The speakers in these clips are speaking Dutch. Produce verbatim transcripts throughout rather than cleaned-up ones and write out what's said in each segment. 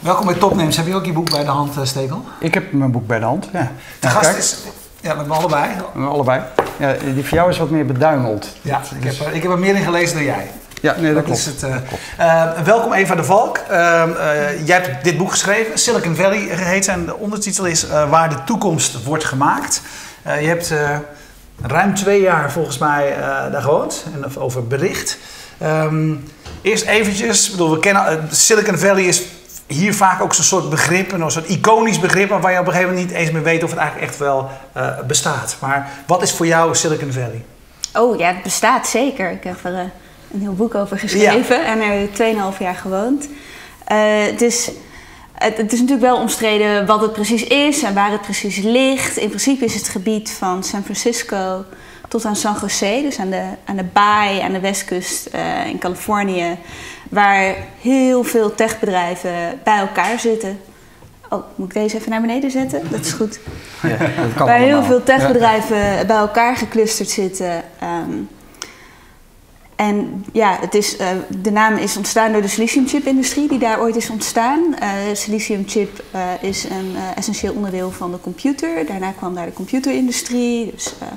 Welkom bij Topnames. Heb je ook je boek bij de hand, Stekel? Ik heb mijn boek bij de hand, ja. De nou, gast kijk. is... Ja, met me allebei. Allebei. Ja, die voor jou is wat meer beduimeld. Ja, ik heb, er, ik heb er meer in gelezen dan jij. Ja, nee, dat, dat klopt. Is het, uh, uh, welkom Eva de Valk. Uh, uh, jij hebt dit boek geschreven, Silicon Valley heet en de ondertitel is uh, Waar de toekomst wordt gemaakt. Uh, je hebt uh, ruim twee jaar volgens mij uh, daar gewoond en over bericht. Um, eerst eventjes, bedoel, we kennen, uh, Silicon Valley is hier vaak ook zo'n soort begrip, een soort iconisch begrip waar je op een gegeven moment niet eens meer weet of het eigenlijk echt wel uh, bestaat. Maar wat is voor jou Silicon Valley? Oh ja, het bestaat zeker. Ik heb er uh, een heel boek over geschreven ja. en er tweeënhalf jaar gewoond. Uh, het, is, het, het is natuurlijk wel omstreden wat het precies is en waar het precies ligt. In principe is het gebied van San Francisco tot aan San Jose, dus aan de, aan de baai, aan de westkust uh, in Californië, waar heel veel techbedrijven bij elkaar zitten. Oh, moet ik deze even naar beneden zetten? Dat is goed. Ja, dat kan waar heel allemaal. veel techbedrijven ja. bij elkaar geclusterd zitten. Um, en ja, het is, uh, de naam is ontstaan door de siliciumchip-industrie die daar ooit is ontstaan. Uh, siliciumchip uh, is een uh, essentieel onderdeel van de computer. Daarna kwam daar de computerindustrie. Dus, uh,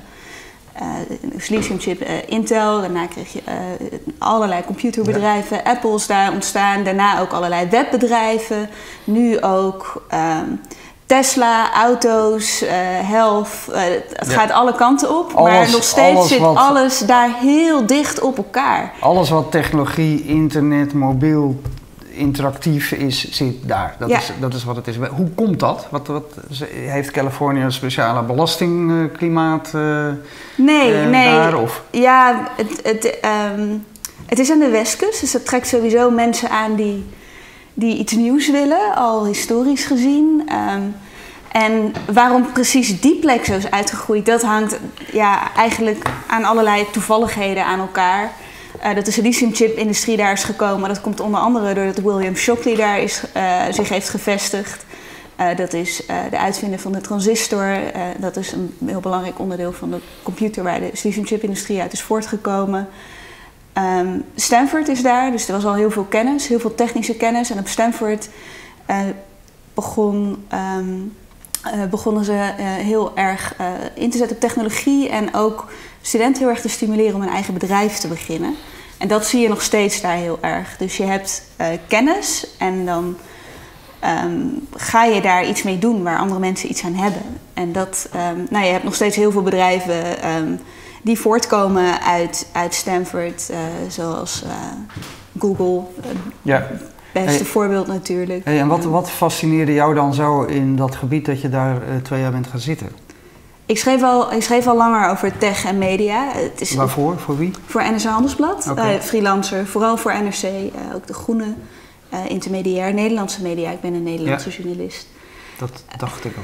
Uh, siliciumchip uh, Intel, daarna kreeg je uh, allerlei computerbedrijven, ja. Apple is daar ontstaan, daarna ook allerlei webbedrijven, nu ook um, Tesla, auto's, uh, health, uh, het ja. gaat alle kanten op, alles, maar nog steeds alles zit wat, alles daar heel dicht op elkaar. Alles wat technologie, internet, mobiel, interactief is, zit daar. Dat, ja. is, dat is wat het is. Hoe komt dat? Wat, wat, heeft Californië een speciale belastingklimaat uh, nee, uh, nee. daar? Of? Ja, het, het, um, het is aan de westkust, dus dat trekt sowieso mensen aan die, die iets nieuws willen, al historisch gezien. Um, en waarom precies die plek zo is uitgegroeid, dat hangt ja, eigenlijk aan allerlei toevalligheden aan elkaar. Uh, dat de siliciumchip-industrie daar is gekomen, dat komt onder andere doordat William Shockley daar is, uh, zich heeft gevestigd. Uh, dat is uh, de uitvinder van de transistor. Uh, dat is een heel belangrijk onderdeel van de computer waar de siliciumchip-industrie uit is voortgekomen. Um, Stanford is daar, dus er was al heel veel kennis, heel veel technische kennis. En op Stanford uh, begon, um, uh, begonnen ze uh, heel erg uh, in te zetten op technologie en ook studenten heel erg te stimuleren om een eigen bedrijf te beginnen. En dat zie je nog steeds daar heel erg. Dus je hebt uh, kennis en dan um, ga je daar iets mee doen waar andere mensen iets aan hebben. En dat, um, nou, je hebt nog steeds heel veel bedrijven um, die voortkomen uit, uit Stanford, uh, zoals uh, Google. Uh, ja. Beste hey, voorbeeld natuurlijk. Hey, en wat, wat fascineerde jou dan zo in dat gebied dat je daar uh, twee jaar bent gaan zitten? Ik schreef, al, ik schreef al langer over tech en media. Het is Waarvoor? Voor wie? Voor N R C Handelsblad, Okay. uh, freelancer. Vooral voor N R C, uh, ook de groene uh, intermediair, Nederlandse media. Ik ben een Nederlandse ja. journalist. Dat dacht ik al.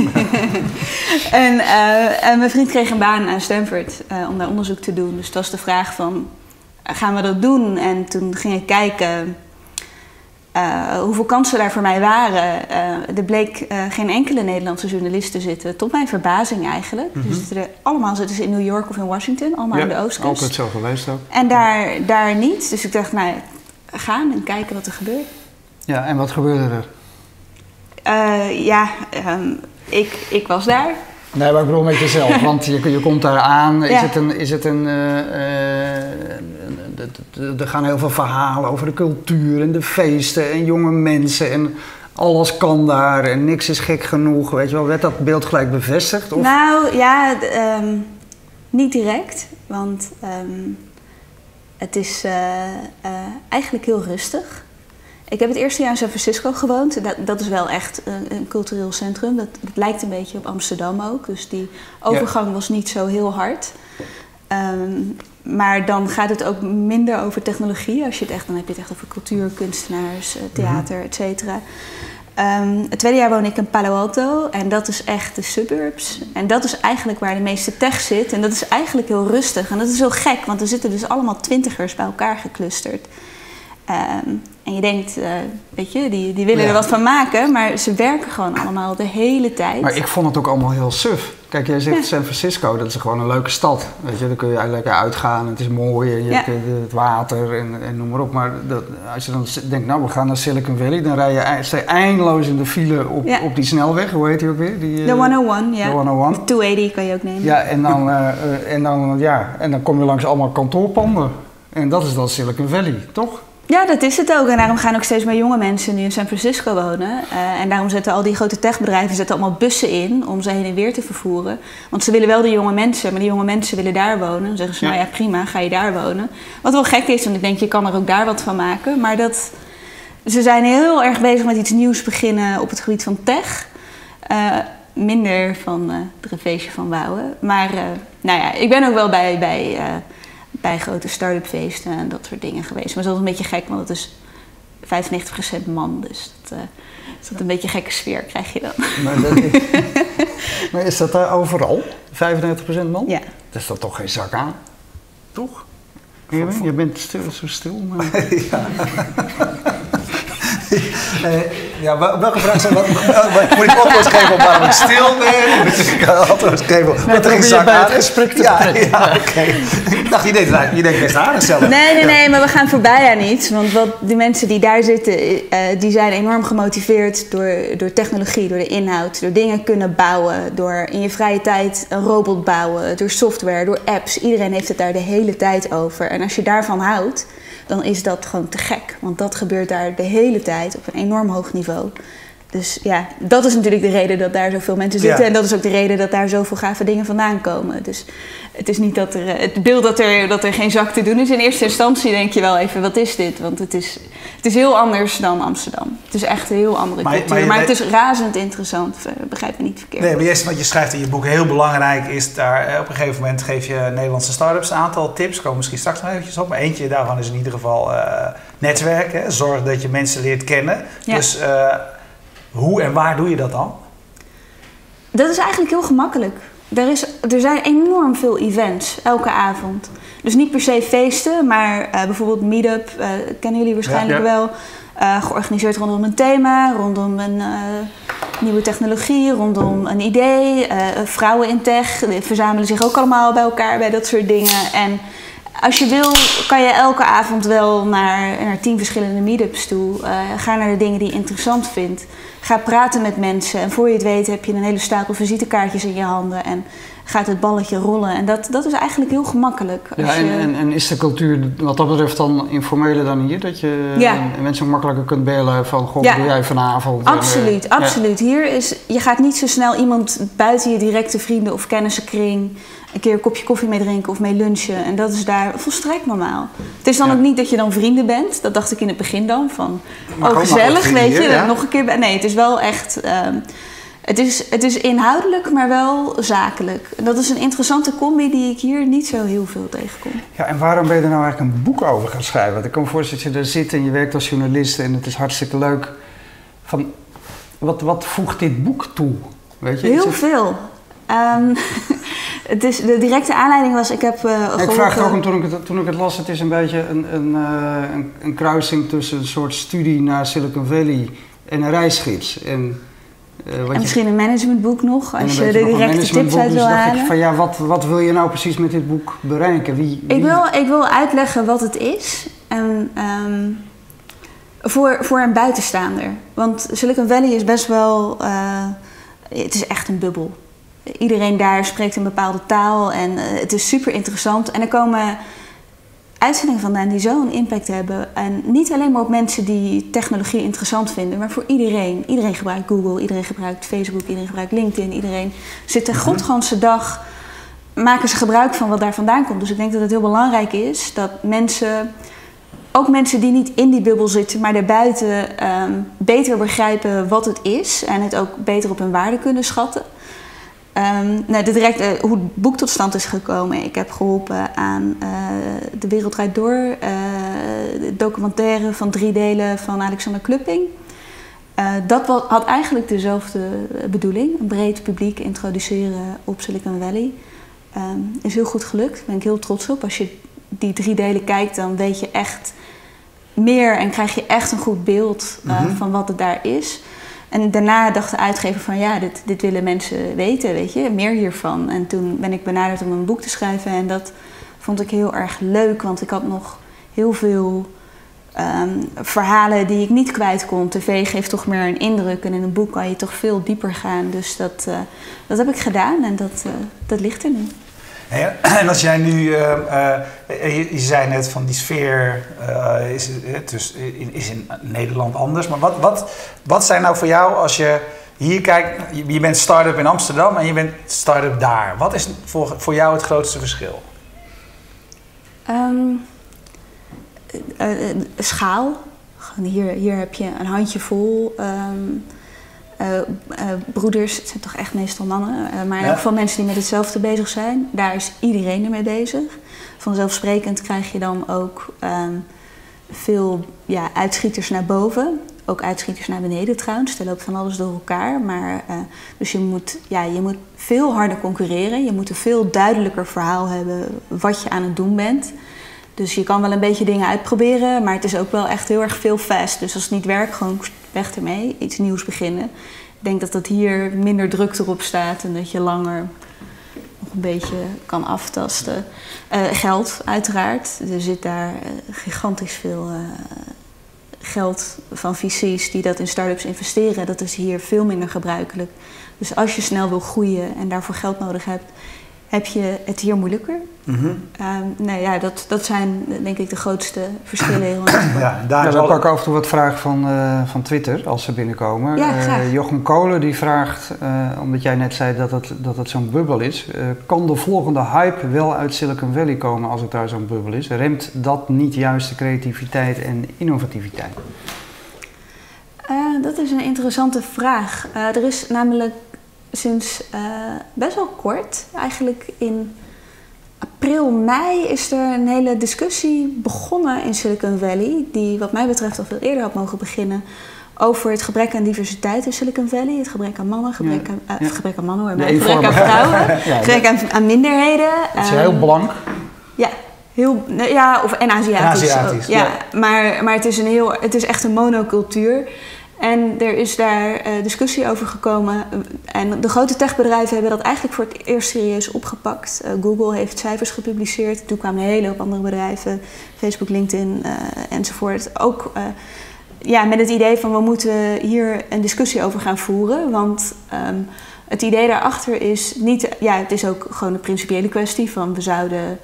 en, uh, en mijn vriend kreeg een baan aan Stanford uh, om daar onderzoek te doen. Dus het was de vraag van, gaan we dat doen? En toen ging ik kijken Uh, hoeveel kansen daar voor mij waren. Uh, er bleek uh, geen enkele Nederlandse journalist te zitten. Tot mijn verbazing eigenlijk. Mm-hmm. Dus er, allemaal zitten ze in New York of in Washington. Allemaal ja, aan de oostkust. Altijd zo geweest ook. En daar, daar niet. Dus ik dacht, nou, gaan en kijken wat er gebeurt. Ja, en wat gebeurde er? Uh, ja, um, ik, ik was daar. Nee, maar ik bedoel met jezelf, want je, je komt daar aan. Is ja. het een... Is het een uh, uh, er gaan heel veel verhalen over de cultuur en de feesten en jonge mensen en alles kan daar en niks is gek genoeg. Weet je wel, werd dat beeld gelijk bevestigd? Of? Nou ja, um, niet direct, want um, het is uh, uh, eigenlijk heel rustig. Ik heb het eerste jaar in San Francisco gewoond. Dat, dat is wel echt een, een cultureel centrum. Dat, dat lijkt een beetje op Amsterdam ook. Dus die overgang ja. was niet zo heel hard. Um, maar dan gaat het ook minder over technologie. Als je het echt, dan heb je het echt over cultuur, kunstenaars, theater, mm-hmm. et cetera. Um, het tweede jaar woon ik in Palo Alto. En dat is echt de suburbs. En dat is eigenlijk waar de meeste tech zit. En dat is eigenlijk heel rustig. En dat is heel gek, want er zitten dus allemaal twintigers bij elkaar geclusterd. Um, en je denkt, uh, weet je, die, die willen ja. er wat van maken, maar ze werken gewoon allemaal de hele tijd. Maar ik vond het ook allemaal heel suf. Kijk, jij zegt Ja. San Francisco, dat is gewoon een leuke stad. Weet je, daar kun je eigenlijk lekker uitgaan, het is mooi, en je Ja. hebt het water en, en noem maar op. Maar dat, als je dan denkt, nou we gaan naar Silicon Valley, dan rij je ei- sta je eindeloos in de file op, Ja. op die snelweg. Hoe heet die ook weer? Die, De eh, honderdéén, ja. De honderdéén. De tweehonderdtachtig kan je ook nemen. Ja, en dan, eh, eh, en, dan, ja, en dan kom je langs allemaal kantoorpanden. En dat is dan Silicon Valley, toch? Ja, dat is het ook. En daarom gaan ook steeds meer jonge mensen nu in San Francisco wonen. Uh, en daarom zetten al die grote techbedrijven zetten allemaal bussen in om ze heen en weer te vervoeren. Want ze willen wel de jonge mensen, maar die jonge mensen willen daar wonen. Dan zeggen ze, Ja. nou ja, prima, ga je daar wonen. Wat wel gek is, want ik denk, je kan er ook daar wat van maken. Maar dat, ze zijn heel erg bezig met iets nieuws beginnen op het gebied van tech. Uh, minder van uh, er een feestje van bouwen. Maar uh, nou ja, ik ben ook wel bij... bij uh, bij grote start-up feesten en dat soort dingen geweest. Maar dat is een beetje gek, want het is vijfennegentig procent man. Dus dat, uh, is dat een beetje gekke sfeer krijg je dan. Maar, dat is, maar is dat daar overal? vijfennegentig procent man? Ja. Dat is dat toch geen zak aan? Toch? Je, je bent stil, zo stil. Maar... ja. Uh, ja, welke vraag zijn dat? Moet ik antwoord geven op waarom ik stil ben? Moet ik antwoord geven op wat er geen zak aan is? Ja, ja oké. Okay. Ik dacht, je denkt, je denkt best aardig zelf. Nee, nee, ja. nee, maar we gaan voorbij aan iets. Want wat die mensen die daar zitten, uh, die zijn enorm gemotiveerd door, door technologie, door de inhoud, door dingen kunnen bouwen, door in je vrije tijd een robot bouwen, door software, door apps. Iedereen heeft het daar de hele tijd over. En als je daarvan houdt, dan is dat gewoon te gek. Want dat gebeurt daar de hele tijd op een enorm hoog niveau. Dus ja, dat is natuurlijk de reden dat daar zoveel mensen zitten. Ja. En dat is ook de reden dat daar zoveel gave dingen vandaan komen. Dus het is niet dat er... Het beeld dat er, dat er geen zak te doen is. In eerste instantie denk je wel even, wat is dit? Want het is, het is heel anders dan Amsterdam. Het is echt een heel andere Maar- cultuur. maar Maar, je- het is razend interessant. Begrijp me niet verkeerd. Nee, maar jij, wat je schrijft in je boek heel belangrijk is daar eh, op een gegeven moment geef je Nederlandse start-ups een aantal tips. Komen misschien straks nog eventjes op. Maar eentje daarvan is in ieder geval uh, netwerken. Zorg dat je mensen leert kennen. Ja. Dus uh, hoe en waar doe je dat dan? Dat is eigenlijk heel gemakkelijk. Er, is, er zijn enorm veel events elke avond. Dus niet per se feesten, maar uh, bijvoorbeeld Meetup, uh, kennen jullie waarschijnlijk Ja, ja. wel. Uh, georganiseerd rondom een thema, rondom een uh, nieuwe technologie, rondom een idee. Uh, vrouwen in tech die verzamelen zich ook allemaal bij elkaar bij dat soort dingen. En als je wil, kan je elke avond wel naar, naar tien verschillende meetups toe. Uh, ga naar de dingen die je interessant vindt. Ga praten met mensen. En voor je het weet heb je een hele stapel visitekaartjes in je handen. En gaat het balletje rollen. En dat, dat is eigenlijk heel gemakkelijk. Als Ja, en, je... en, en is de cultuur wat dat betreft dan informeler dan hier? Dat je Ja. en mensen ook makkelijker kunt bellen van, goh, Ja. wat doe jij vanavond? Absoluut, En, eh, absoluut. Hier is, je gaat niet zo snel iemand buiten je directe vrienden of kennissenkring een keer een kopje koffie mee drinken of mee lunchen. En dat is daar volstrekt normaal. Het is dan Ja. ook niet dat je dan vrienden bent. Dat dacht ik in het begin dan. Van, Maar oh gewoon gezellig, makkelijk weet je. vrienden, dat ja. nog een keer bij- Nee, het is wel echt... Um, het, is, het is inhoudelijk, maar wel zakelijk. En dat is een interessante combi die ik hier niet zo heel veel tegenkom. Ja, en waarom ben je er nou eigenlijk een boek over gaan schrijven? Want ik kan me voorstellen dat je er zit en je werkt als journalist en het is hartstikke leuk. Van, wat, wat voegt dit boek toe? Weet je? Is Heel het- veel. Um, het is, de directe aanleiding was, ik heb uh, Ik vraag het ook geholpen- om, toen ik het, toen ik het las, het is een beetje een, een, uh, een, een kruising tussen een soort studie naar Silicon Valley en een reisgids. En, uh, wat En je, misschien een managementboek nog, en een als je beetje de nog een directe tips managementboek. uit Dus wil dacht ik halen. van ja, wat, wat wil je nou precies met dit boek bereiken? Wie, wie... Ik wil, ik wil uitleggen wat het is en, um, voor, voor een buitenstaander. Want Silicon Valley is best wel, uh, het is echt een bubbel. Iedereen daar spreekt een bepaalde taal en uh, het is super interessant. En er komen uitzendingen vandaan die zo'n impact hebben. En niet alleen maar op mensen die technologie interessant vinden, maar voor iedereen. Iedereen gebruikt Google, iedereen gebruikt Facebook, iedereen gebruikt LinkedIn. Iedereen zit de godganse dag, maken ze gebruik van wat daar vandaan komt. Dus ik denk dat het heel belangrijk is dat mensen, ook mensen die niet in die bubbel zitten, maar daarbuiten um, beter begrijpen wat het is. En het ook beter op hun waarde kunnen schatten. Um, nou, de direct, uh, hoe het boek tot stand is gekomen. Ik heb geholpen aan uh, De Wereld Draait Door. Uh, de documentaire van drie delen van Alexander Klupping. Uh, dat was, had eigenlijk dezelfde bedoeling. Een breed publiek introduceren op Silicon Valley. Um, is heel goed gelukt. Daar ben ik heel trots op. Als je die drie delen kijkt, dan weet je echt meer en krijg je echt een goed beeld uh, mm-hmm. van wat het daar is. En daarna dacht de uitgever van ja, dit, dit willen mensen weten, weet je, meer hiervan. En toen ben ik benaderd om een boek te schrijven en dat vond ik heel erg leuk, want ik had nog heel veel um, verhalen die ik niet kwijt kon. tv geeft toch meer een indruk en in een boek kan je toch veel dieper gaan. Dus dat, uh, dat heb ik gedaan en dat, uh, dat ligt er nu. En als jij nu, uh, uh, je, je zei net van die sfeer uh, is, dus is in Nederland anders, maar wat, wat, wat zijn nou voor jou als je hier kijkt, je, je bent start-up in Amsterdam en je bent start-up daar. Wat is voor, voor jou het grootste verschil? Um, uh, uh, schaal. Hier, hier heb je een handjevol um, uh, uh, broeders, het zijn toch echt meestal mannen, uh, maar in elk geval mensen die met hetzelfde bezig zijn. Daar is iedereen ermee bezig. Vanzelfsprekend krijg je dan ook um, veel ja, uitschieters naar boven. Ook uitschieters naar beneden trouwens. Er loopt van alles door elkaar. Maar, uh, dus je moet, ja, je moet veel harder concurreren. Je moet een veel duidelijker verhaal hebben wat je aan het doen bent. Dus je kan wel een beetje dingen uitproberen, maar het is ook wel echt heel erg veel fast. Dus als het niet werkt, gewoon weg ermee. Iets nieuws beginnen. Ik denk dat dat hier minder druk erop staat en dat je langer nog een beetje kan aftasten. Uh, geld, uiteraard. Er zit daar uh, gigantisch veel uh, geld van V C's die dat in start-ups investeren. Dat is hier veel minder gebruikelijk. Dus als je snel wil groeien en daarvoor geld nodig hebt, heb je het hier moeilijker. Mm-hmm. um, nou ja, dat, dat zijn denk ik de grootste verschillen. ja, daar ja, dan pak ik af en toe wat vragen van, uh, van Twitter als ze binnenkomen. Ja, uh, Jochem Kolen die vraagt, uh, omdat jij net zei dat het, dat het zo'n bubbel is. Uh, kan de volgende hype wel uit Silicon Valley komen als het daar zo'n bubbel is? Remt dat niet juist de creativiteit en innovativiteit? Uh, dat is een interessante vraag. Uh, er is namelijk sinds uh, best wel kort, eigenlijk in april, mei, is er een hele discussie begonnen in Silicon Valley, die wat mij betreft al veel eerder had mogen beginnen, over het gebrek aan diversiteit in Silicon Valley. Het gebrek aan mannen, gebrek ja. aan, uh, ja. gebrek aan mannen hoor, maar gebrek aan vrouwen, ja, gebrek aan, aan minderheden. Het is um, heel blank. Ja, heel, ja of, en Aziatisch. En Aziatisch ja. Ja, maar, maar het, is een heel, het is echt een monocultuur. En er is daar uh, discussie over gekomen. En de grote techbedrijven hebben dat eigenlijk voor het eerst serieus opgepakt. Uh, Google heeft cijfers gepubliceerd. Toen kwamen een hele hoop andere bedrijven. Facebook, LinkedIn uh, enzovoort. Ook uh, ja, met het idee van we moeten hier een discussie over gaan voeren. Want um, het idee daarachter is niet... Ja, het is ook gewoon een principiële kwestie van we zouden...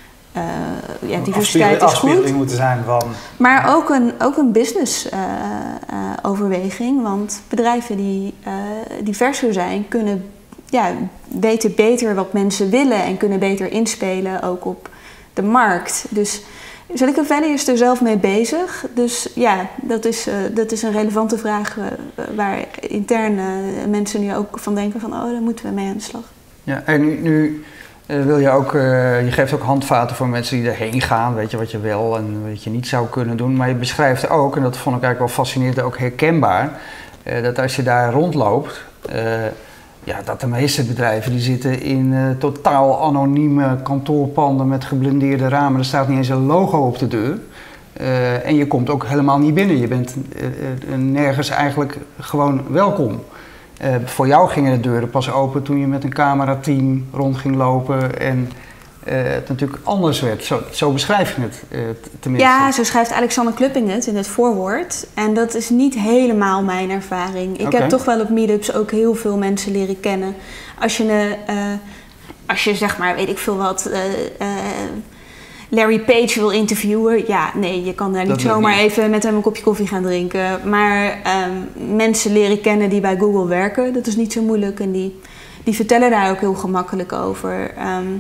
Uh, ja, diversiteit is goed. Moeten zijn van... Maar ook een, ook een business uh, uh, overweging. Want bedrijven die uh, diverser zijn, kunnen ja, weten beter wat mensen willen en kunnen beter inspelen ook op de markt. Dus Silicon Valley is er zelf mee bezig. Dus ja, dat is, uh, dat is een relevante vraag uh, waar intern uh, mensen nu ook van denken van oh, daar moeten we mee aan de slag. Ja, en nu... nu... Uh, wil je ook, uh, je geeft ook handvaten voor mensen die erheen gaan, weet je wat je wel en wat je niet zou kunnen doen. Maar je beschrijft ook, en dat vond ik eigenlijk wel fascinerend, ook herkenbaar, uh, dat als je daar rondloopt, uh, ja, dat de meeste bedrijven die zitten in uh, totaal anonieme kantoorpanden met geblindeerde ramen. Er staat niet eens een logo op de deur. Uh, en je komt ook helemaal niet binnen. Je bent uh, uh, nergens eigenlijk gewoon welkom. Uh, voor jou gingen de deuren pas open toen je met een camerateam rond ging lopen en uh, het natuurlijk anders werd. Zo, zo beschrijf je het uh, tenminste. Ja, zo schrijft Alexander Klupping het in het voorwoord. En dat is niet helemaal mijn ervaring. Ik okay. heb toch wel op meetups ook heel veel mensen leren kennen. Als je, uh, als je zeg maar, weet ik veel wat... Uh, uh, Larry Page wil interviewen, ja, nee, je kan daar niet zomaar niet. even met hem een kopje koffie gaan drinken. Maar um, mensen leren kennen die bij Google werken, dat is niet zo moeilijk. En die, die vertellen daar ook heel gemakkelijk over. Um,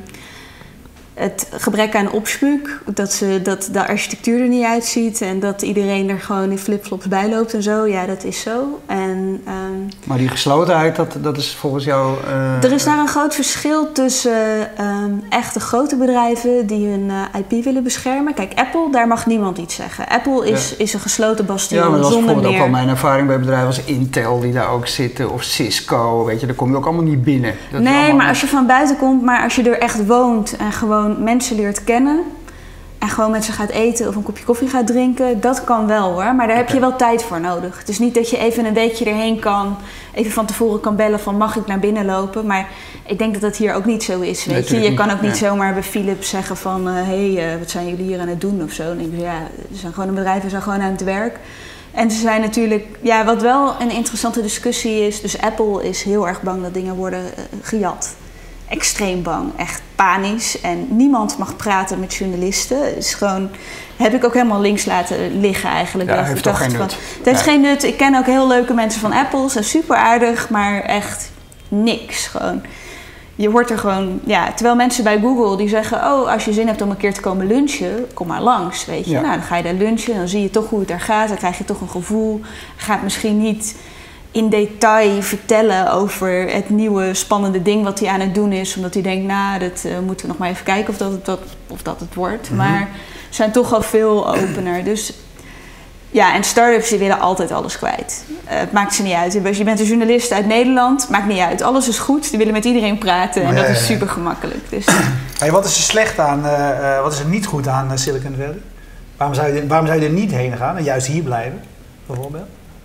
het gebrek aan opspuuk, dat, ze, dat de architectuur er niet uitziet en dat iedereen er gewoon in flipflops bij loopt en zo, ja, dat is zo. En, um, maar die geslotenheid, dat, dat is volgens jou... Uh, er is daar een groot verschil tussen uh, um, echte grote bedrijven die hun uh, I P willen beschermen. Kijk, Apple, daar mag niemand iets zeggen. Apple is, ja. is een gesloten bastion ja, maar dat zonder meer. Dat is bijvoorbeeld ook al mijn ervaring bij bedrijven als Intel die daar ook zitten, of Cisco, weet je, daar kom je ook allemaal niet binnen. Dat nee, allemaal... maar als je van buiten komt, maar als je er echt woont en gewoon mensen leert kennen en gewoon met ze gaat eten of een kopje koffie gaat drinken, dat kan wel hoor. Maar daar heb je wel tijd voor nodig. Het is niet dat je even een weekje erheen kan, even van tevoren kan bellen van mag ik naar binnen lopen. Maar ik denk dat dat hier ook niet zo is, weet nee, je. Je kan ook niet nee. zomaar bij Philips zeggen van hé, uh, hey, uh, wat zijn jullie hier aan het doen of zo. Dan denk ik, ja, ze zijn gewoon een bedrijf, ze zijn gewoon aan het werk. En ze zijn natuurlijk, ja, wat wel een interessante discussie is, dus Apple is heel erg bang dat dingen worden uh, gejat. Extreem bang, echt panisch. En niemand mag praten met journalisten. Het is gewoon, heb ik ook helemaal links laten liggen eigenlijk. Ja, heeft toch geen nut. Van, het heeft ja. geen nut. Ik ken ook heel leuke mensen van Apple, ze zijn super aardig, maar echt niks gewoon. Je hoort er gewoon, ja, terwijl mensen bij Google die zeggen, oh, als je zin hebt om een keer te komen lunchen, kom maar langs, weet je. Ja. Nou, dan ga je daar lunchen, dan zie je toch hoe het daar gaat, dan krijg je toch een gevoel. Je gaat misschien niet in detail vertellen over het nieuwe spannende ding wat hij aan het doen is, omdat hij denkt, nou, dat uh, moeten we nog maar even kijken of dat het, dat, of dat het wordt. Mm-hmm. Maar ze zijn toch al veel opener. Dus ja, en start-ups die willen altijd alles kwijt. Uh, het maakt ze niet uit. Je bent een journalist uit Nederland, maakt niet uit. Alles is goed, die willen met iedereen praten en ja, dat is super gemakkelijk. Dus. Hey, wat is er slecht aan, uh, uh, wat is er niet goed aan uh, Silicon Valley? Waarom zou, je, waarom zou je er niet heen gaan en juist hier blijven, bijvoorbeeld?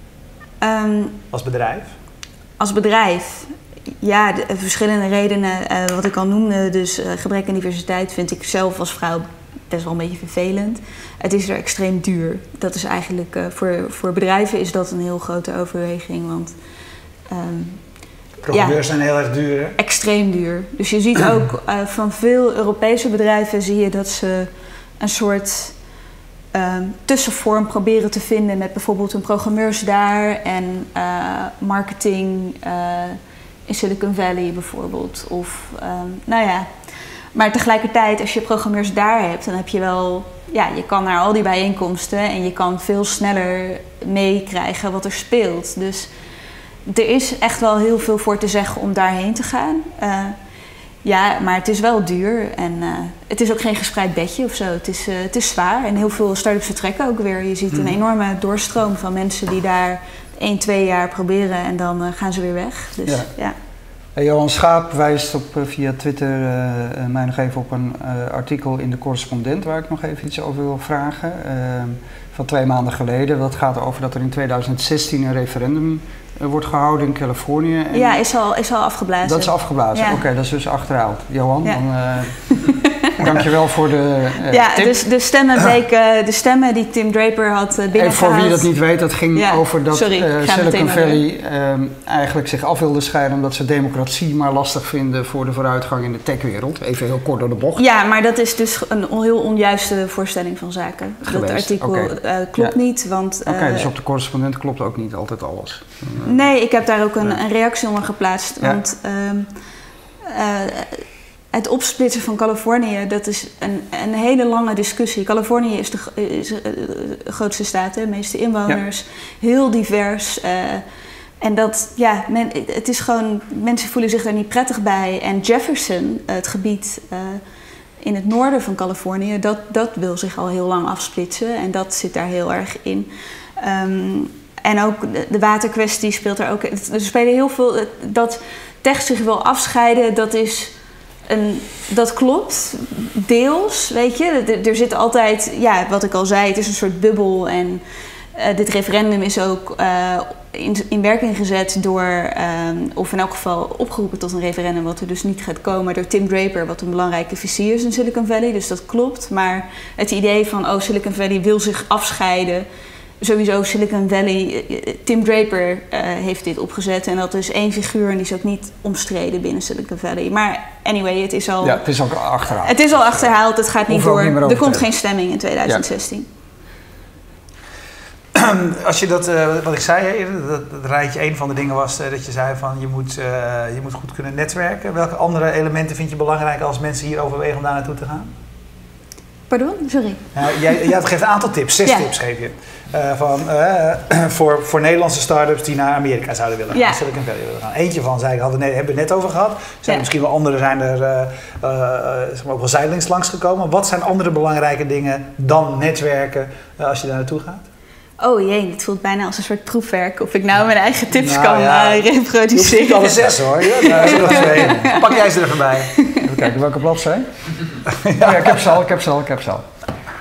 Um, als bedrijf? Als bedrijf? Ja, de, verschillende redenen. Uh, wat ik al noemde, dus uh, gebrek aan diversiteit vind ik zelf als vrouw best wel een beetje vervelend. Het is er extreem duur. Dat is eigenlijk, uh, voor, voor bedrijven is dat een heel grote overweging, want um, programmeurs ja, zijn heel erg duur, hè? Extreem duur. Dus je ziet ook uh, van veel Europese bedrijven zie je dat ze een soort Um, tussenvorm proberen te vinden met bijvoorbeeld hun programmeurs daar en uh, marketing uh, in Silicon Valley bijvoorbeeld. Of, um, nou ja. Maar tegelijkertijd, als je programmeurs daar hebt, dan heb je wel, ja, je kan naar al die bijeenkomsten en je kan veel sneller meekrijgen wat er speelt. Dus er is echt wel heel veel voor te zeggen om daarheen te gaan. Uh, Ja, maar het is wel duur en uh, het is ook geen gespreid bedje of zo. Het is, uh, het is zwaar en heel veel start-ups vertrekken ook weer. Je ziet een enorme doorstroom van mensen die daar één, twee jaar proberen en dan uh, gaan ze weer weg. Dus, ja. Ja. Hey, Johan Schaap wijst op, uh, via Twitter uh, mij nog even op een uh, artikel in de Correspondent waar ik nog even iets over wil vragen. Uh, van twee maanden geleden. Dat gaat over dat er in tweeduizend zestien een referendum wordt gehouden in Californië. En ja, is al, is al afgeblazen. Dat is afgeblazen, ja. Oké, okay, dat is dus achterhaald. Johan, ja. dan uh, dankjewel voor de uh, ja, tip. Dus de stemmen, bleken, de stemmen die Tim Draper had binnengehaald. En voor wie dat niet weet, dat ging ja. over dat Sorry, uh, Silicon Valley uh, eigenlijk zich af wilde scheiden omdat ze democratie maar lastig vinden voor de vooruitgang in de techwereld. Even heel kort door de bocht. Ja, maar dat is dus een heel onjuiste voorstelling van zaken. Geweest. Dat artikel okay. uh, klopt ja. niet, want... Oké, okay, uh, dus op de Correspondent klopt ook niet altijd alles. Nee, ik heb daar ook een, een reactie onder geplaatst. Ja. Want um, uh, het opsplitsen van Californië, dat is een, een hele lange discussie. Californië is de, is de grootste staat, de meeste inwoners, ja. heel divers. Uh, en dat, ja, men, het is gewoon, mensen voelen zich daar niet prettig bij. En Jefferson, het gebied uh, in het noorden van Californië, dat, dat wil zich al heel lang afsplitsen. En dat zit daar heel erg in. Um, En ook de waterkwestie speelt er ook. Er spelen heel veel. Dat tech zich wil afscheiden, dat is een. Dat klopt, deels, weet je. Er, er zit altijd, ja, wat ik al zei, het is een soort bubbel. En uh, dit referendum is ook uh, in, in werking gezet door, um, of in elk geval opgeroepen tot een referendum, wat er dus niet gaat komen, door Tim Draper, wat een belangrijke vizier is in Silicon Valley. Dus dat klopt. Maar het idee van, oh, Silicon Valley wil zich afscheiden. Sowieso Silicon Valley, Tim Draper uh, heeft dit opgezet en dat is één figuur en die is ook niet omstreden binnen Silicon Valley. Maar anyway, het is al... Ja, het is al achterhaald. Het is al achterhaald, het gaat niet door. Niet er komt geen stemming in tweeduizend zestien. Ja. Als je dat, uh, wat ik zei eerder, dat, dat rijtje, een van de dingen was uh, dat je zei van je moet, uh, je moet goed kunnen netwerken. Welke andere elementen vind je belangrijk als mensen hier overwegen om daar naartoe te gaan? Pardon? Sorry. Uh, jij, jij geeft een aantal tips, zes ja. tips geef je. Uh, van, uh, voor, voor Nederlandse start-ups die naar Amerika zouden willen gaan, ja. Silicon Valley willen gaan. Eentje van, zei ik, hadden we net, hebben we het net over gehad. Zijn ja. misschien wel andere zijn er uh, uh, ook wel zijdelings langsgekomen. Wat zijn andere belangrijke dingen dan netwerken uh, als je daar naartoe gaat? Oh jee, het voelt bijna als een soort proefwerk. Of ik nou mijn eigen tips nou, kan ja. uh, reproduceren. Je niet alle zes hoor. Ja, nou, pak jij ze er even bij. Even kijken, welke bladzij? ja. Oh ja, ik heb ze al, ik heb ze al, ik heb ze al.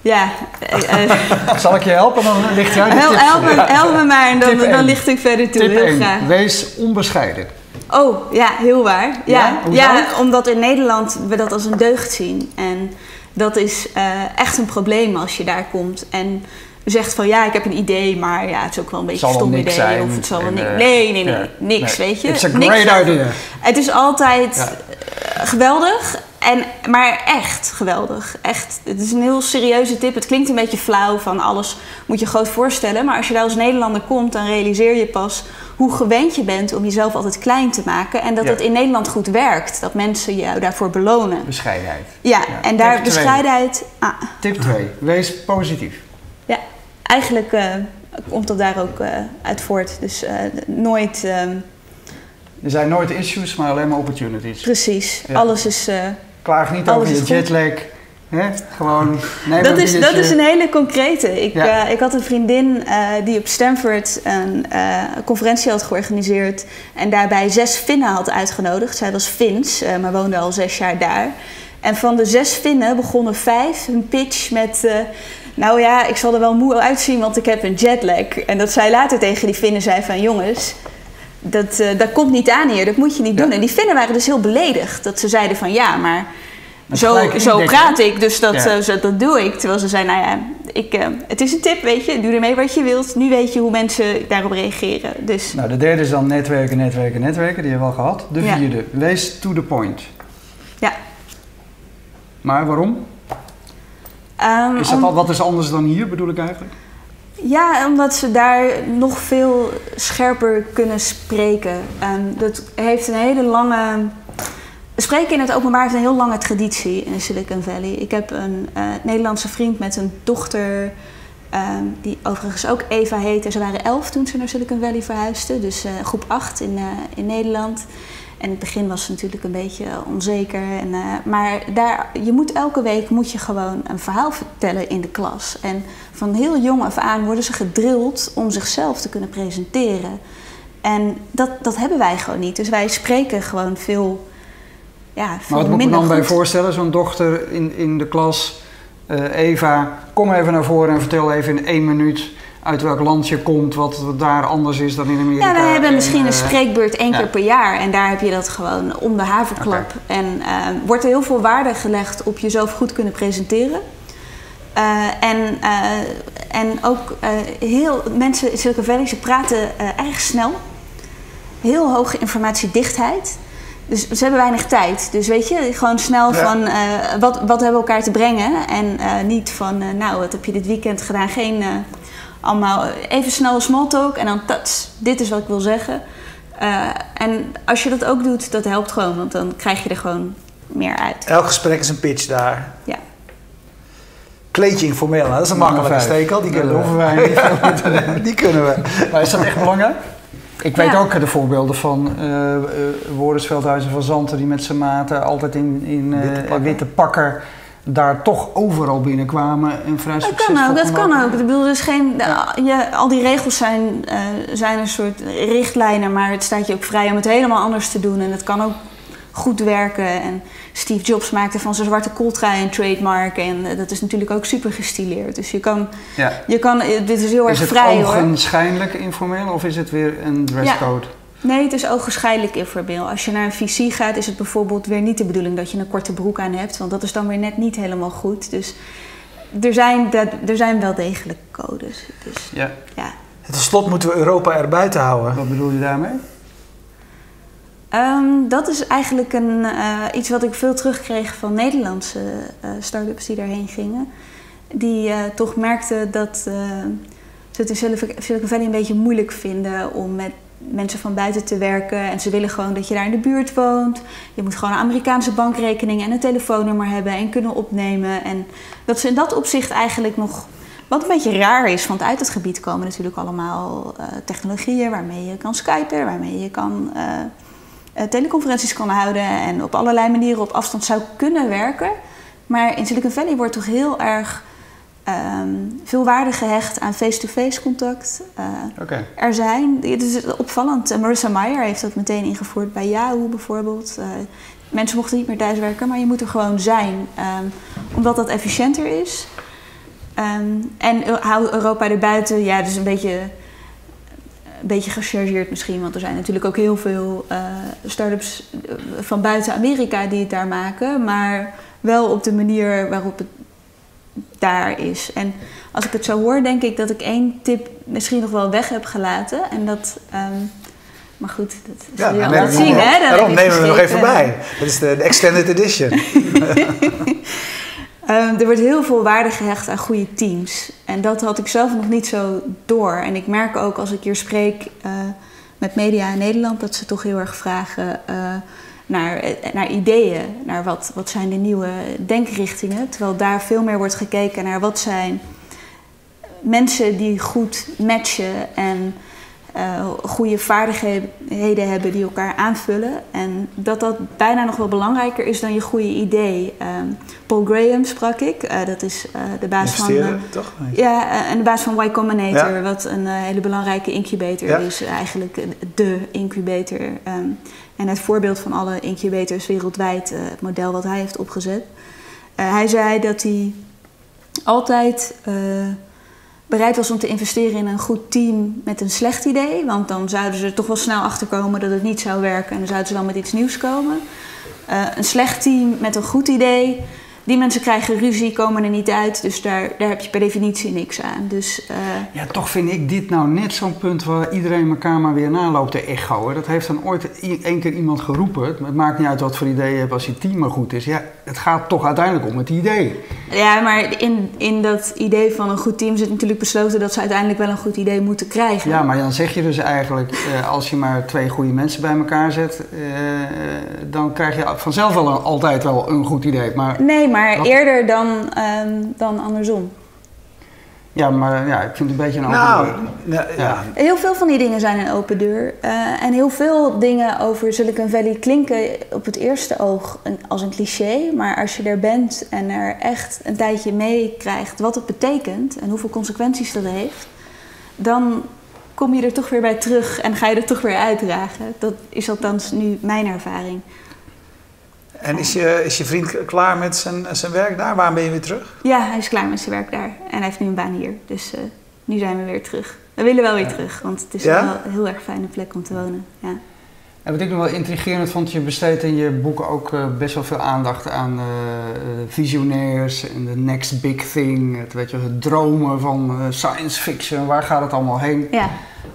Ja. Uh, uh, Zal ik je helpen? Dan licht jij de help, tips. help, me, help me maar en dan, dan licht ik verder toe. Tip heel één. graag. Wees onbescheiden. Oh, ja, heel waar. Ja, Ja, ja, omdat in Nederland we dat als een deugd zien. En dat is uh, echt een probleem als je daar komt. En zegt van ja, ik heb een idee, maar ja, het is ook wel een beetje een stom idee. Zijn. Of het zal wel en, niks. Uh, Nee, nee, nee, yeah. niks, nee. weet je. It's a niks great idea. Het is altijd ja. geweldig, en, maar echt geweldig. Echt. Het is een heel serieuze tip. Het klinkt een beetje flauw van alles moet je groot voorstellen. Maar als je daar als Nederlander komt, dan realiseer je pas hoe gewend je bent om jezelf altijd klein te maken. En dat ja. het in Nederland goed werkt. Dat mensen jou daarvoor belonen. Bescheidenheid. Ja, ja. en daar Tip bescheidenheid... Ah. Tip twee. Wees positief. Ja, eigenlijk uh, komt dat daar ook uh, uit voort. Dus uh, nooit... Um... Er zijn nooit issues, maar alleen maar opportunities. Precies. Ja. Alles is... Uh, Klaag niet over je jetlag. Hè? Gewoon neem dat, een is, dat is een hele concrete. Ik, ja. uh, ik had een vriendin uh, die op Stanford een uh, conferentie had georganiseerd. En daarbij zes Finnen had uitgenodigd. Zij was Fins, uh, maar woonde al zes jaar daar. En van de zes Finnen begonnen vijf hun pitch met... Uh, nou ja, ik zal er wel moe uitzien, want ik heb een jetlag. En dat zij later tegen die Finnen zei van... jongens, dat, uh, dat komt niet aan hier, dat moet je niet doen. Ja. En die Finnen waren dus heel beledigd. Dat ze zeiden van ja, maar... Zo, zo praat ik, dus dat, ja. uh, zo, dat doe ik. Terwijl ze zei, nou ja, ik, uh, het is een tip, weet je. Doe ermee wat je wilt. Nu weet je hoe mensen daarop reageren. Dus. Nou, de derde is dan netwerken, netwerken, netwerken. Die hebben we al gehad. De ja. vierde, wees to the point. Ja. Maar waarom? Um, is dat om, al, wat is anders dan hier, bedoel ik eigenlijk? Ja, omdat ze daar nog veel scherper kunnen spreken. Um, dat heeft een hele lange... Spreken in het openbaar heeft een heel lange traditie in Silicon Valley. Ik heb een uh, Nederlandse vriend met een dochter, um, die overigens ook Eva heet. En ze waren elf toen ze naar Silicon Valley verhuisden, dus uh, groep acht in, uh, in Nederland. En in het begin was ze natuurlijk een beetje onzeker. En, uh, maar daar, je moet elke week moet je gewoon een verhaal vertellen in de klas. En van heel jong af aan worden ze gedrild om zichzelf te kunnen presenteren. En dat, dat hebben wij gewoon niet. Dus wij spreken gewoon veel... Ja, maar wat moet ik me dan bij voorstellen? Zo'n dochter in, in de klas, uh, Eva, kom even naar voren en vertel even in één minuut uit welk land je komt, wat, wat daar anders is dan in Amerika. Ja, wij hebben misschien en, een spreekbeurt één ja. keer per jaar en daar heb je dat gewoon om de haverklap. Okay. En uh, wordt er heel veel waarde gelegd op jezelf goed kunnen presenteren. Uh, en, uh, en ook uh, heel mensen in Silicon Valley, ze praten uh, erg snel. Heel hoge informatiedichtheid. Dus ze hebben weinig tijd. Dus weet je, gewoon snel ja. van uh, wat, wat hebben we elkaar te brengen. En uh, niet van, uh, nou, wat heb je dit weekend gedaan? Geen uh, allemaal even snel small talk en dan tats, dit is wat ik wil zeggen. Uh, en als je dat ook doet, dat helpt gewoon. Want dan krijg je er gewoon meer uit. Elk gesprek is een pitch daar. Ja. Kleedje informeel, hè? Dat is een Nummer makkelijke vijf. stekel. Die kunnen dat we. Wij Die kunnen we. Maar is dat echt belangrijk? Ik weet ja. ook de voorbeelden van uh, uh, Woorders Veldhuizen van Zanten die met zijn maten altijd in, in uh, witte, pakken. witte pakken daar toch overal binnenkwamen en vrij dat succesvol. Kan ook, dat gemaakt. kan ook. Ik bedoel, dus geen, Ja. je, al die regels zijn, uh, zijn een soort richtlijnen, maar het staat je ook vrij om het helemaal anders te doen en het kan ook goed werken. En Steve Jobs maakte van zijn zwarte kooltrui een trademark en uh, dat is natuurlijk ook super gestileerd. Dus je kan, Ja. je kan dit is heel is erg het vrij hoor. ogenschijnlijk informeel of is het weer een dresscode? Ja. Nee, het is ogenschijnlijk informeel. Als je naar een V C gaat, is het bijvoorbeeld weer niet de bedoeling dat je een korte broek aan hebt, want dat is dan weer net niet helemaal goed. Dus er zijn, er zijn wel degelijk codes. Dus, Ja. ja. Ten slotte moeten we Europa erbuiten houden. Wat bedoel je daarmee? Um, dat is eigenlijk een, uh, iets wat ik veel terugkreeg van Nederlandse uh, start-ups die daarheen gingen. Die uh, toch merkten dat uh, ze het in Silicon Valley een beetje moeilijk vinden om met mensen van buiten te werken. En ze willen gewoon dat je daar in de buurt woont. Je moet gewoon een Amerikaanse bankrekening en een telefoonnummer hebben en kunnen opnemen. En dat ze in dat opzicht eigenlijk nog... Wat een beetje raar is, want uit het gebied komen natuurlijk allemaal uh, technologieën waarmee je kan skypen, waarmee je kan... Uh, Uh, teleconferenties kan houden en op allerlei manieren op afstand zou kunnen werken. Maar in Silicon Valley wordt toch heel erg um, veel waarde gehecht aan face-to-face contact. Uh, okay. Er zijn, het is opvallend, uh, Marissa Mayer heeft dat meteen ingevoerd bij Yahoo bijvoorbeeld. Uh, mensen mochten niet meer thuiswerken, maar je moet er gewoon zijn. Um, omdat dat efficiënter is. Um, en hou Europa erbuiten, ja, dus een beetje, een beetje gechargeerd misschien. Want er zijn natuurlijk ook heel veel uh, start-ups van buiten Amerika die het daar maken. Maar wel op de manier waarop het daar is. En als ik het zo hoor, denk ik dat ik één tip misschien nog wel weg heb gelaten. En dat... Um, maar goed, dat ja, zul je al laten zien, nog, hè? Daarom nemen we nog even bij. Dat is de, de extended edition. Um, er wordt heel veel waarde gehecht aan goede teams. En dat had ik zelf nog niet zo door. En ik merk ook als ik hier spreek uh, met media in Nederland... dat ze toch heel erg vragen uh, naar, naar ideeën. Naar wat, wat zijn de nieuwe denkrichtingen. Terwijl daar veel meer wordt gekeken naar wat zijn mensen die goed matchen... en uh, goede vaardigheden hebben die elkaar aanvullen. En dat dat bijna nog wel belangrijker is dan je goede idee. Um, Paul Graham sprak ik, uh, dat is uh, de baas van... Uh, toch? Ja, uh, en de baas van Y Combinator, ja. Wat een uh, hele belangrijke incubator ja. is. Eigenlijk de incubator. Um, en het voorbeeld van alle incubators wereldwijd, uh, het model wat hij heeft opgezet. Uh, hij zei dat hij altijd... Uh, bereid was om te investeren in een goed team met een slecht idee. Want dan zouden ze er toch wel snel achter komen dat het niet zou werken. En dan zouden ze dan met iets nieuws komen. Uh, een slecht team met een goed idee. Die mensen krijgen ruzie, komen er niet uit. Dus daar, daar heb je per definitie niks aan. Dus, uh... ja, toch vind ik dit nou net zo'n punt waar iedereen elkaar maar weer naloopt te echoen. Dat heeft dan ooit één keer iemand geroepen. Het maakt niet uit wat voor idee je hebt als je team maar goed is. Ja, het gaat toch uiteindelijk om het idee. Ja, maar in, in dat idee van een goed team zit natuurlijk besloten dat ze uiteindelijk wel een goed idee moeten krijgen. Ja, maar dan zeg je dus eigenlijk, uh, als je maar twee goede mensen bij elkaar zet, uh, dan krijg je vanzelf wel een, altijd wel een goed idee. Maar nee, maar wat? Eerder dan, um, dan andersom. Ja, maar ja, ik vind het een beetje een open nou, deur. Ja, ja. Heel veel van die dingen zijn een open deur. Uh, en heel veel dingen over Silicon Valley klinken op het eerste oog een, als een cliché. Maar als je er bent en er echt een tijdje mee krijgt wat het betekent en hoeveel consequenties dat heeft, dan kom je er toch weer bij terug en ga je er toch weer uitdragen. Dat is althans nu mijn ervaring. En is je, is je vriend klaar met zijn, zijn werk daar? Waarom ben je weer terug? Ja, hij is klaar met zijn werk daar. En hij heeft nu een baan hier. Dus uh, nu zijn we weer terug. We willen wel weer terug, want het is ja? wel een heel erg fijne plek om te wonen. Ja. En wat ik nog wel intrigerend vond, je besteedt in je boek ook uh, best wel veel aandacht aan uh, visionairs en de next big thing. Het, weet je, het dromen van uh, science fiction, waar gaat het allemaal heen? Ja.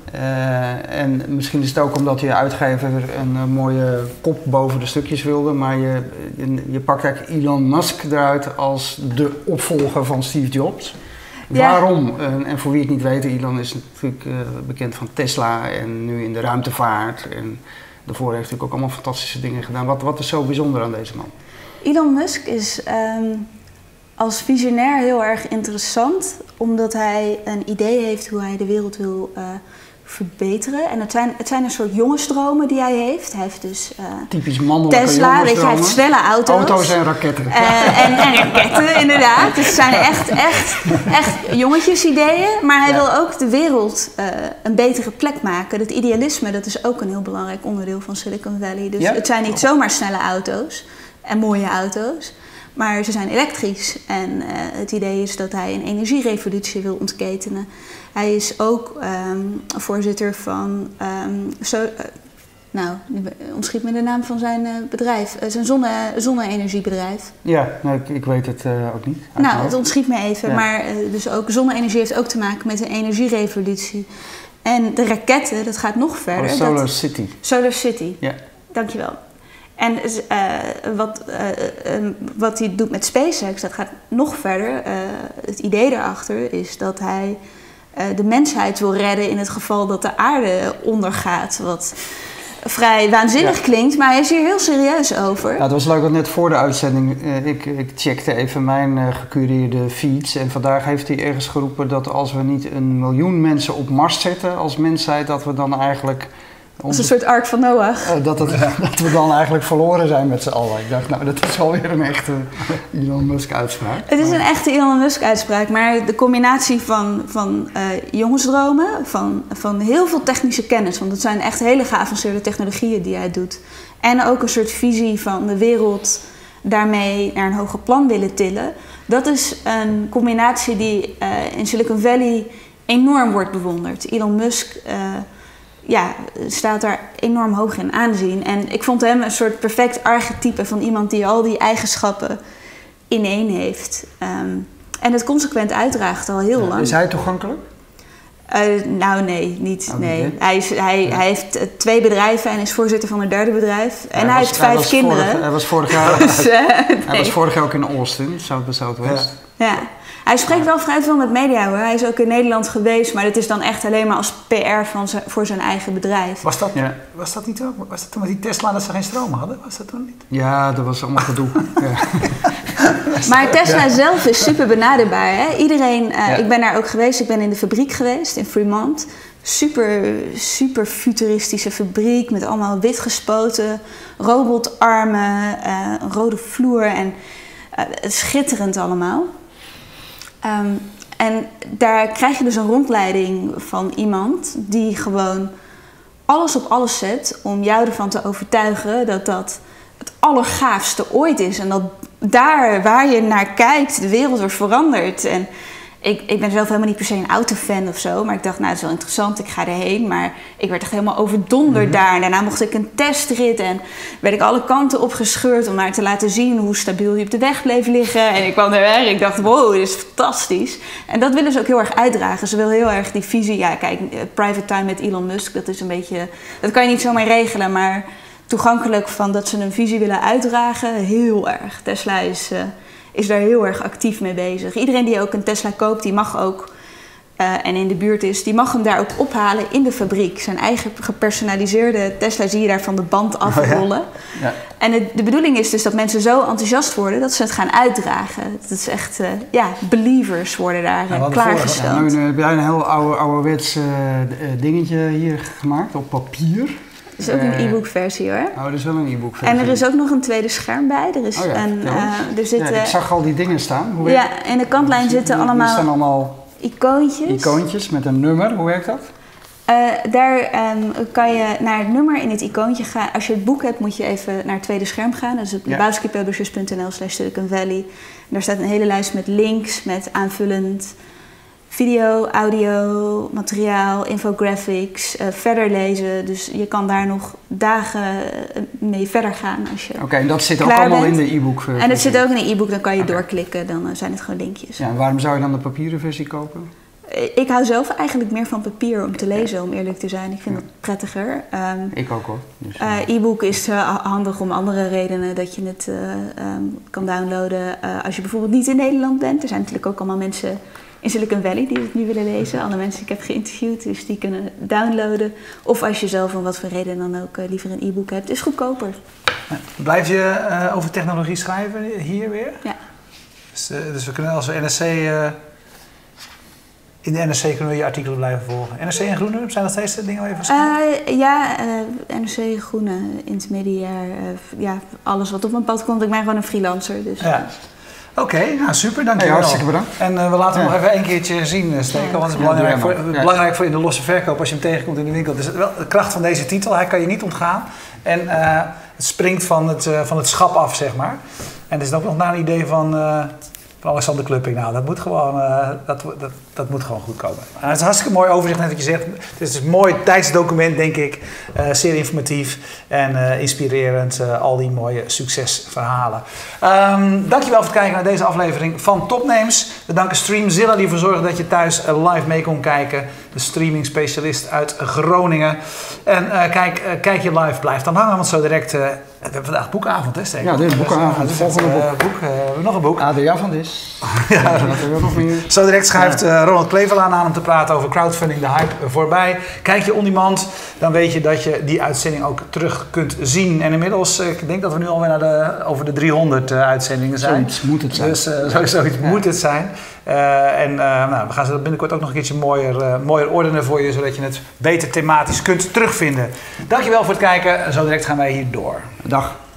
Uh, en misschien is het ook omdat je uitgever een uh, mooie kop boven de stukjes wilde, maar je, je, je pakt eigenlijk Elon Musk eruit als de opvolger van Steve Jobs. Ja. Waarom? Uh, en voor wie het niet weet, Elon is natuurlijk uh, bekend van Tesla en nu in de ruimtevaart. En daarvoor heeft hij natuurlijk ook allemaal fantastische dingen gedaan. Wat, wat is zo bijzonder aan deze man? Elon Musk is um, als visionair heel erg interessant, omdat hij een idee heeft hoe hij de wereld wil uh, verbeteren. En het zijn, het zijn een soort jongensdromen die hij heeft. Hij heeft dus uh, typisch mannelijke Tesla, weet je, hij heeft snelle auto's. Auto's en raketten. Uh, en, en raketten, inderdaad. Dus het zijn echt, echt, echt jongetjesideeën. Maar hij ja. wil ook de wereld uh, een betere plek maken. Dat idealisme, dat is ook een heel belangrijk onderdeel van Silicon Valley. Dus ja? het zijn niet zomaar snelle auto's en mooie auto's. Maar ze zijn elektrisch. En uh, het idee is dat hij een energierevolutie wil ontketenen. Hij is ook um, voorzitter van, um, zo, uh, nou, ontschiet me de naam van zijn uh, bedrijf, uh, zijn zonne, zonne-energiebedrijf. Ja, nou, ik, ik weet het uh, ook niet. Nou, het ontschiet me even, ja. maar uh, dus ook zonne-energie heeft ook te maken met een energierevolutie. En de raketten, dat gaat nog verder. Oh, Solar dat, City. Solar City, ja. Dankjewel. En uh, wat, uh, uh, wat hij doet met SpaceX, dat gaat nog verder. Uh, het idee daarachter is dat hij uh, de mensheid wil redden in het geval dat de aarde ondergaat. Wat vrij waanzinnig ja. klinkt, maar hij is hier heel serieus over. Ja, het was leuk, want net voor de uitzending, uh, ik, ik checkte even mijn uh, gecureerde feeds. En vandaag heeft hij ergens geroepen dat als we niet een miljoen mensen op Mars zetten als mensheid, dat we dan eigenlijk... Als een soort ark van Noach. Uh, dat, het, dat we dan eigenlijk verloren zijn met z'n allen. Ik dacht, nou, dat is wel weer een echte Elon Musk uitspraak. Het is een echte Elon Musk uitspraak, maar de combinatie van, van uh, jongensdromen, van, van heel veel technische kennis, want het zijn echt hele geavanceerde technologieën die hij doet. En ook een soort visie van de wereld daarmee naar een hoger plan willen tillen. Dat is een combinatie die uh, in Silicon Valley enorm wordt bewonderd. Elon Musk uh, ja, staat daar enorm hoog in aanzien. En ik vond hem een soort perfect archetype van iemand die al die eigenschappen in één heeft. Um, en het consequent uitdraagt al heel ja, lang. Is hij toegankelijk? Uh, nou, nee, niet. Oh, nee. niet hij, is, hij, ja. hij heeft uh, twee bedrijven en is voorzitter van een derde bedrijf. En hij, hij was, heeft vijf hij kinderen. Vorig, hij was vorig jaar, dus, uh, hij nee. was vorig jaar ook in Austin, South by Southwest. Ja. ja. Hij spreekt wel vrij veel met media hoor. Hij is ook in Nederland geweest, maar dat is dan echt alleen maar als P R van zijn, voor zijn eigen bedrijf. Was dat, ja. was dat niet ook? Was dat toen met die Tesla dat ze geen stroom hadden? Was dat toen niet? Ja, dat was allemaal gedoe. ja. Maar Tesla ja. zelf is super benaderbaar. Hè? Iedereen, uh, ja. ik ben daar ook geweest, ik ben in de fabriek geweest in Fremont. Super, super futuristische fabriek met allemaal wit gespoten robotarmen, uh, een rode vloer en uh, schitterend allemaal. Um, en daar krijg je dus een rondleiding van iemand die gewoon alles op alles zet om jou ervan te overtuigen dat dat het allergaafste ooit is. En dat daar waar je naar kijkt de wereld wordt veranderd. En ik, ik ben zelf helemaal niet per se een autofan of zo, maar ik dacht, nou, het is wel interessant, ik ga erheen. Maar ik werd echt helemaal overdonderd mm-hmm. daar. En daarna mocht ik een testrit en werd ik alle kanten opgescheurd om maar te laten zien hoe stabiel je op de weg bleef liggen. En ik kwam er weg, ik dacht, wow, dit is fantastisch. En dat willen ze ook heel erg uitdragen. Ze willen heel erg die visie, ja, kijk, private time met Elon Musk, dat is een beetje, dat kan je niet zomaar regelen, maar toegankelijk van dat ze een visie willen uitdragen, heel erg. Tesla is... Uh, is daar heel erg actief mee bezig. Iedereen die ook een Tesla koopt, die mag ook, uh, en in de buurt is, die mag hem daar ook ophalen in de fabriek. Zijn eigen gepersonaliseerde Tesla zie je daar van de band afrollen. Oh ja? Ja. En het, de bedoeling is dus dat mensen zo enthousiast worden dat ze het gaan uitdragen. Dat is echt, uh, ja, believers worden daar uh, klaargesteld. Ja, nu heb jij een heel oude, ouderwets uh, dingetje hier gemaakt op papier. Het is ook een e-book versie hoor. Oh, er is wel een e-book versie. En er is ook nog een tweede scherm bij. Er is oh ja, een, uh, er zitten, ja, ik zag al die dingen staan. Hoe ja, in de kantlijn zitten die, allemaal, er staan allemaal icoontjes. Icoontjes met een nummer. Hoe werkt dat? Uh, daar um, kan je naar het nummer in het icoontje gaan. Als je het boek hebt, moet je even naar het tweede scherm gaan. Dat is op lebowskipublishers punt n l slash Silicon Valley. En daar staat een hele lijst met links, met aanvullend video, audio, materiaal, infographics, uh, verder lezen. Dus je kan daar nog dagen mee verder gaan als je Oké, okay, en dat zit ook allemaal bent. in de e-book versie? En dat zit ook in de e-book, dan kan je okay. doorklikken, dan uh, zijn het gewoon linkjes. Ja, en waarom zou je dan de papieren versie kopen? Ik hou zelf eigenlijk meer van papier om te lezen, ja. om eerlijk te zijn. Ik vind ja. dat prettiger. Um, ik ook hoor. Dus, uh, e-book is uh, handig om andere redenen, dat je het uh, um, kan downloaden. Uh, als je bijvoorbeeld niet in Nederland bent. Er zijn natuurlijk ook allemaal mensen in Silicon Valley die het nu willen lezen. Alle mensen die ik heb geïnterviewd, dus die kunnen downloaden. Of als je zelf om wat voor reden dan ook uh, liever een e-book hebt, is goedkoper. Blijf je uh, over technologie schrijven hier weer? Ja. Dus, uh, dus we kunnen als we N R C... Uh, in de N R C kunnen we je artikelen blijven volgen. N R C en Groene, zijn dat steeds de dingen waar je van schrijft? Uh, ja, uh, N R C, Groene, intermediair, uh, ja, alles wat op mijn pad komt. Ik ben gewoon een freelancer. Dus. Ja. Oké, okay, nou super, dankjewel. Hey, hartstikke bedankt. En uh, we laten hem ja. nog even één keertje zien, uh, Steken. Ja, want het is belangrijk, ja, voor, ja. belangrijk voor in de losse verkoop als je hem tegenkomt in de winkel. Dus wel de kracht van deze titel, hij kan je niet ontgaan. En uh, het springt van het, uh, van het schap af, zeg maar. En er is ook nog naar een idee van... Uh, Van Alexander Klupping, nou, dat moet gewoon, uh, dat, dat, dat moet gewoon goed komen. Uh, het is een hartstikke mooi overzicht, net wat je zegt. Het is een mooi tijdsdocument, denk ik. Uh, zeer informatief en uh, inspirerend. Uh, al die mooie succesverhalen. Um, dankjewel voor het kijken naar deze aflevering van Topnames. We danken Streamzilla die ervoor zorgde dat je thuis uh, live mee kon kijken. De streaming specialist uit Groningen. En uh, kijk, uh, kijk je live, blijf dan hangen, want zo direct... Uh, we hebben vandaag boekenavond, hè, Steek? Ja, dit is boekenavond. Dus, uh, volgende boek. Uh, boek uh, we hebben nog een boek. Adria van Dis. ja, dat hebben we nog meer. Zo direct schuift uh, Ronald Kleverlaan aan om te praten over crowdfunding, de hype voorbij. Kijk je on demand, dan weet je dat je die uitzending ook terug kunt zien. En inmiddels, uh, ik denk dat we nu alweer naar de, over de driehonderd uh, uitzendingen zijn. Zoiets moet het zijn. Dus uh, sowieso iets ja. moet het zijn. Uh, en uh, nou, we gaan ze binnenkort ook nog een keertje mooier, uh, mooier ordenen voor je, zodat je het beter thematisch kunt terugvinden. Dankjewel voor het kijken. Zo direct gaan wij hier door. Dag.